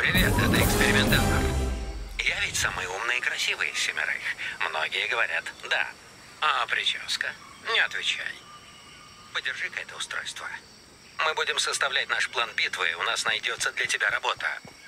Привет, это экспериментатор. Я ведь самый умный и красивый из семерых. Многие говорят «да». А прическа? Не отвечай. Подержи-ка это устройство. Мы будем составлять наш план битвы, у нас найдется для тебя работа.